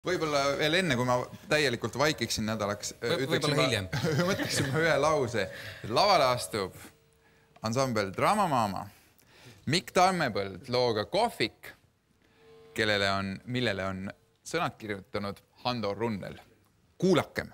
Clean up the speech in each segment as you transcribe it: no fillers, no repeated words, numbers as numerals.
Võib-olla veel enne, kui ma täielikult vaikiksin nädalaks, mõtleksime ühe lause. Lavale astub ansambel Drama Mama, Mikk Tammepõld looga Kohvik, millele on sõnad kirjutanud Hando Runnel. Kuulakem!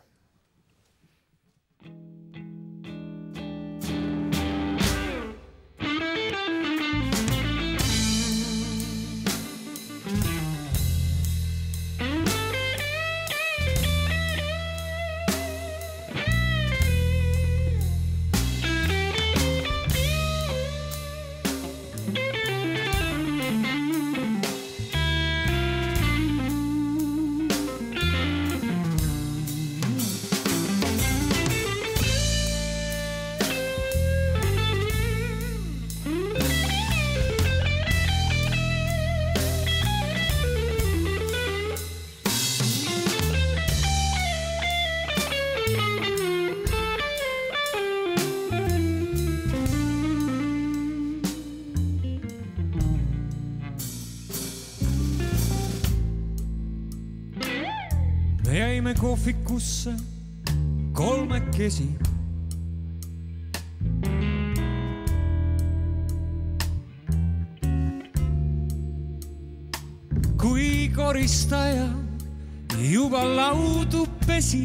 Me jäime kohvikusse kolmekesi. Kui koristaja juba laudu pesi.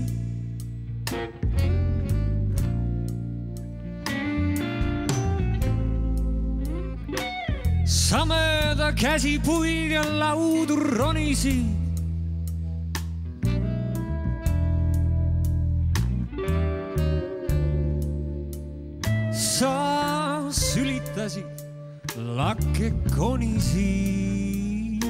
Sa mööda käsipuid ja laudu ronisid. Sa sülitasid lakke konisi.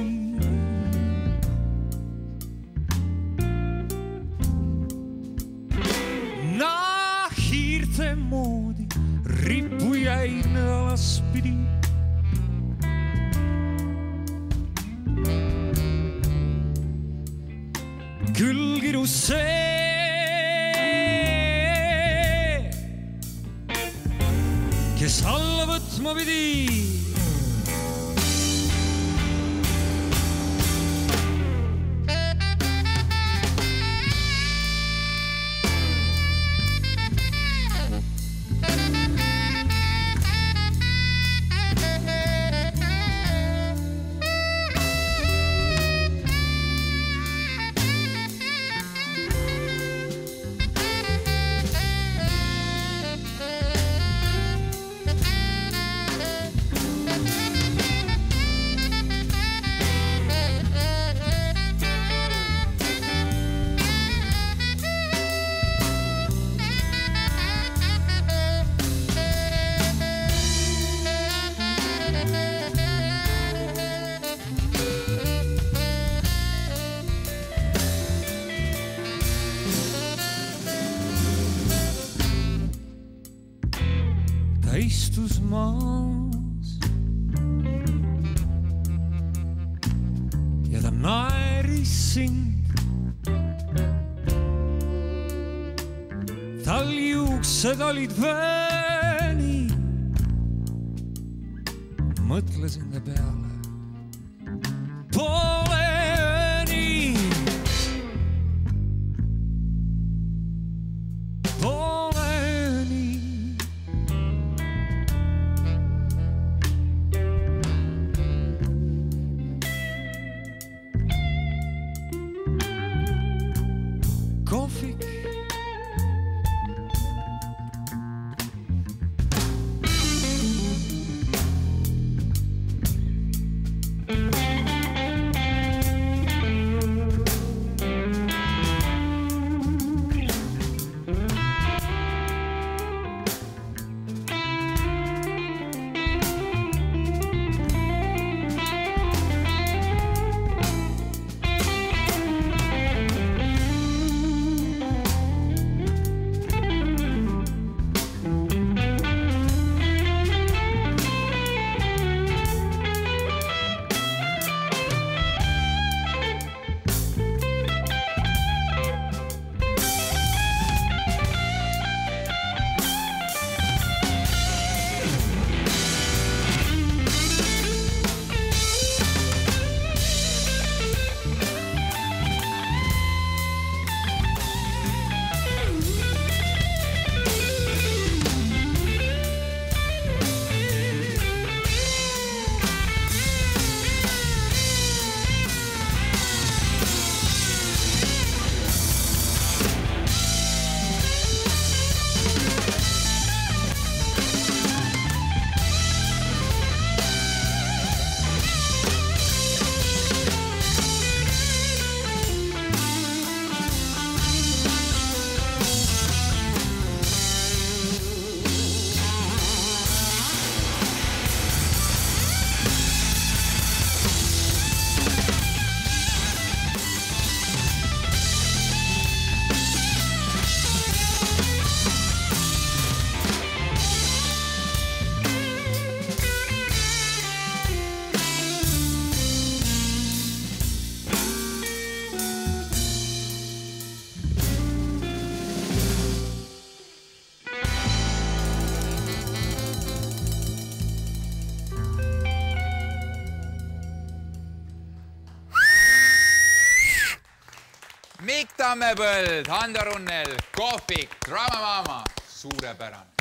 Hiirte moodi rippu jäin alaspidi. Küll kirus see, kes alla võtma pidi. Ta istus maas ja ta naeris sind. Tal juuksed olid vööni. Mõtlesin ta peale poole ööni. Kohvik. Mikk Tammepõld, Hando Runnel, Kohvik, Draamamaama, suurepärane.